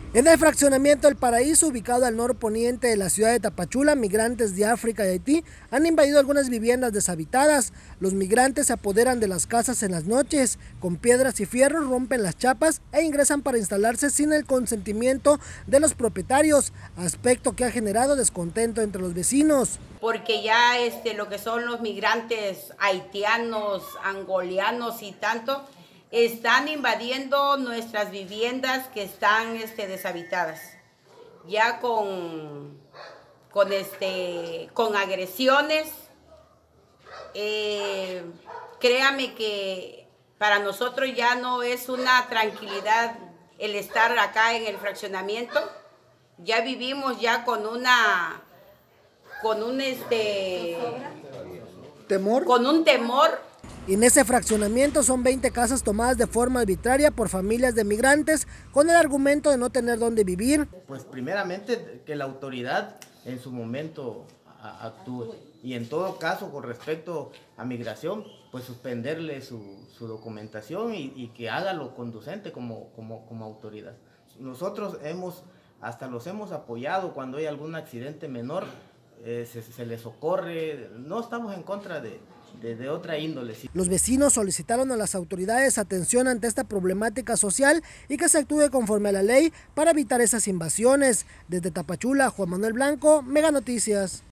En el fraccionamiento El Paraíso, ubicado al norponiente de la ciudad de Tapachula, migrantes de África y Haití han invadido algunas viviendas deshabitadas. Los migrantes se apoderan de las casas en las noches, con piedras y fierros rompen las chapas e ingresan para instalarse sin el consentimiento de los propietarios, aspecto que ha generado descontento entre los vecinos. Porque ya lo que son los migrantes haitianos, angolianos y tanto, están invadiendo nuestras viviendas que están deshabitadas, ya con agresiones. Créame que para nosotros ya no es una tranquilidad el estar acá en el fraccionamiento. Ya vivimos ya con un temor. En ese fraccionamiento son 20 casas tomadas de forma arbitraria por familias de migrantes con el argumento de no tener dónde vivir. Pues primeramente que la autoridad en su momento actúe y en todo caso con respecto a migración, pues suspenderle su documentación y que haga lo conducente como autoridad. Nosotros hasta los hemos apoyado cuando hay algún accidente menor, se les socorre, no estamos en contra de otra índole. Los vecinos solicitaron a las autoridades atención ante esta problemática social y que se actúe conforme a la ley para evitar esas invasiones. Desde Tapachula, Juan Manuel Blanco, Mega Noticias.